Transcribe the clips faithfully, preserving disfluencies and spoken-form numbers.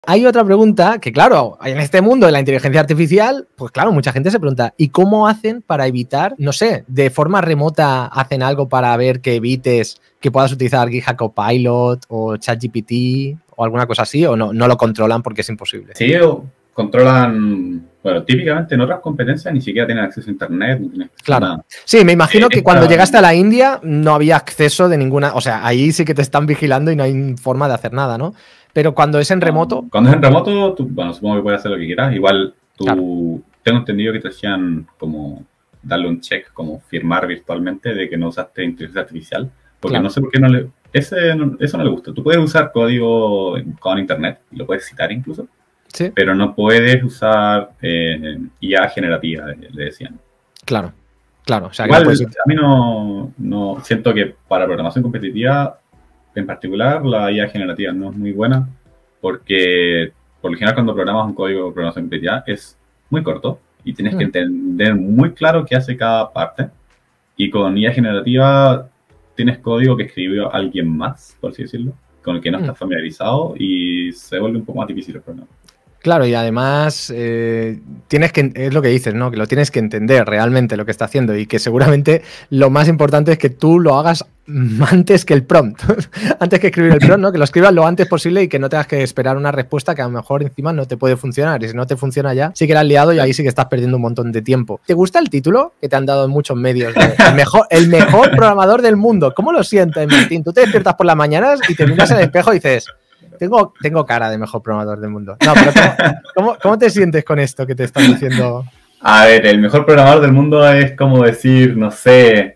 Hay otra pregunta que, claro, en este mundo de la inteligencia artificial, pues claro, mucha gente se pregunta, ¿y cómo hacen para evitar, no sé, de forma remota hacen algo para ver que evites que puedas utilizar GitHub Copilot o ChatGPT o alguna cosa así, o no, no lo controlan porque es imposible? Sí, controlan, bueno, típicamente en otras competencias ni siquiera tienen acceso a internet. No tienen acceso claro. a nada. Sí, me imagino Eh, que esta- cuando llegaste a la India no había acceso de ninguna, o sea, ahí sí que te están vigilando y no hay forma de hacer nada, ¿no? Pero cuando es en remoto, Cuando es en remoto, tú, bueno, supongo que puedes hacer lo que quieras. Igual tú, Claro. tengo entendido que te hacían como darle un check, como firmar virtualmente de que no usaste inteligencia artificial. Porque Claro. no sé por qué no le, ese, no- eso no le gusta. Tú puedes usar código con internet, y lo puedes citar incluso, sí, pero no puedes usar eh, I A generativa, le le decían. claro, claro. O sea, que Igual, no puedes- a mí no, no siento que para programación competitiva, en particular, la I A generativa no es muy buena, porque por lo general cuando programas un código de programación competitiva es muy corto y tienes que Mm. entender muy claro qué hace cada parte. Y con I A generativa tienes código que escribió alguien más, por así decirlo, con el que no Mm. estás familiarizado y se vuelve un poco más difícil el programa. Claro, y además eh, tienes que, es lo que dices, ¿no? Que lo tienes que entender realmente lo que está haciendo y que seguramente lo más importante es que tú lo hagas antes que el prompt, antes que escribir el prompt, ¿no? Que lo escribas lo antes posible y que no tengas que esperar una respuesta que a lo mejor encima no te puede funcionar y si no te funciona ya, sí que la has liado y ahí sí que estás perdiendo un montón de tiempo. ¿Te gusta el título que te han dado en muchos medios? De el, mejor, el mejor programador del mundo. ¿Cómo lo sientes, Martín? Tú te despiertas por las mañanas y te miras en el espejo y dices... Tengo, tengo cara de mejor programador del mundo. No, pero ¿cómo, cómo, cómo te sientes con esto que te están diciendo? A ver, el mejor programador del mundo es como decir, no sé,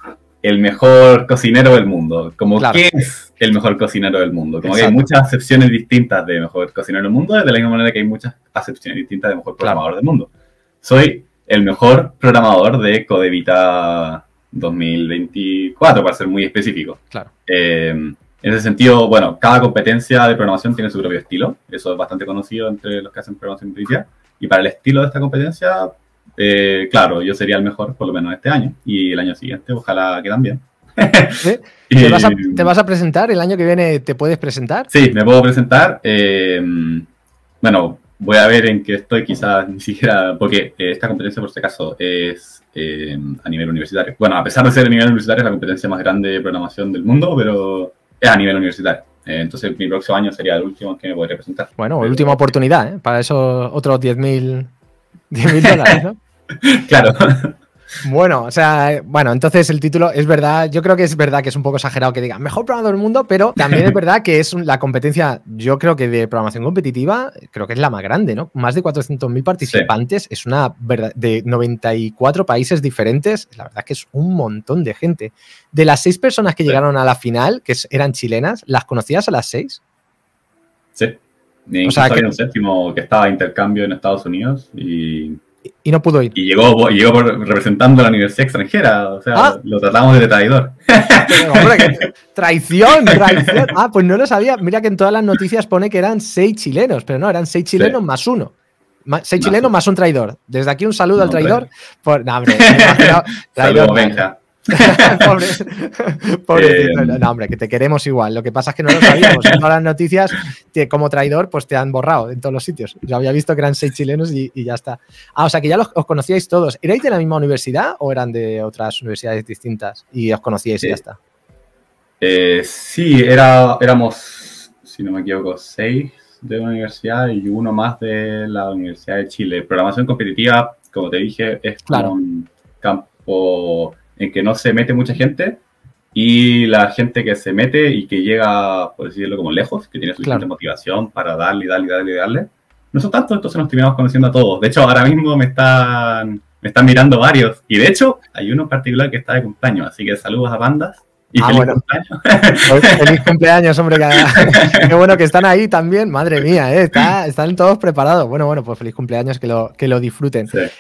el mejor cocinero del mundo. Como, Claro. ¿qué es el mejor cocinero del mundo? Como que hay Exacto. muchas acepciones distintas de mejor cocinero del mundo, de la misma manera que hay muchas acepciones distintas de mejor programador Claro. del mundo. Soy el mejor programador de Codevita dos mil veinticuatro, para ser muy específico. Claro. Eh, en ese sentido, bueno, cada competencia de programación tiene su propio estilo. Eso es bastante conocido entre los que hacen programación intuitiva. Y para el estilo de esta competencia, eh, claro, yo sería el mejor, por lo menos este año. Y el año siguiente, ojalá que también. ¿Sí? Y- ¿Te, vas a, ¿Te vas a presentar? ¿El año que viene te puedes presentar? Sí, me puedo presentar. eh, bueno, voy a ver en qué estoy, quizás ni siquiera, porque eh, esta competencia, por si acaso, es eh, a nivel universitario. Bueno, a pesar de ser a nivel universitario, es la competencia más grande de programación del mundo, pero es a nivel universitario. Eh, entonces, mi próximo año sería el último en que me podría presentar. Bueno, Pero- última oportunidad, ¿eh? Para esos otros diez mil dólares, ¿no? Claro. Bueno, o sea, eh, bueno, entonces el título es verdad, yo creo que es verdad que es un poco exagerado que diga mejor programador del mundo, pero también es verdad que es un- la competencia, yo creo que de programación competitiva, creo que es la más grande, ¿no? Más de cuatrocientos mil participantes, es una verdad, de noventa y cuatro países diferentes, la verdad que es un montón de gente. De las seis personas que Sí. llegaron a la final, que es- eran chilenas, ¿las conocías a las seis? Sí. Incluso O sea, había que- un séptimo que estaba de intercambio en Estados Unidos y, Y no pudo ir. y llegó, y llegó por- representando a la universidad extranjera. O sea, Ah. lo tratamos de traidor. Pero, hombre, que- traición, traición. Ah, pues no lo sabía. Mira que en todas las noticias pone que eran seis chilenos, pero no, eran seis chilenos Sí. más uno. Ma- seis Más chilenos uno. más un traidor. Desde aquí un saludo No, al traidor. hombre. Por, no, hombre, me he imaginado- traidor, Saludos, no. Benja. Pobre, pobrecito. Eh, No, hombre, que te queremos igual. Lo que pasa es que no lo sabíamos. En todas las noticias, te- como traidor, pues te han borrado en todos los sitios. Yo había visto que eran seis chilenos y, y ya está. Ah, o sea que ya los, os conocíais todos. ¿Erais de la misma universidad o eran de otras universidades distintas? Y os conocíais y ya Sí. está. Eh, sí, era, éramos, si no me equivoco, seis de una universidad y uno más de la Universidad de Chile. Programación competitiva, como te dije, es como Claro. un campo en que no se mete mucha gente y la gente que se mete y que llega, por decirlo, como lejos, que tiene suficiente Claro. motivación para darle, darle, darle, darle, no son tantos, entonces nos terminamos conociendo a todos. De hecho, ahora mismo me están, me están mirando varios y de hecho hay uno en particular que está de cumpleaños, así que saludos a bandas y Ah, feliz bueno. cumpleaños. Pues feliz cumpleaños, hombre. Que, qué bueno que están ahí también. Madre mía, ¿eh? Está- están todos preparados. Bueno, bueno, pues feliz cumpleaños, que lo, que lo disfruten. Sí.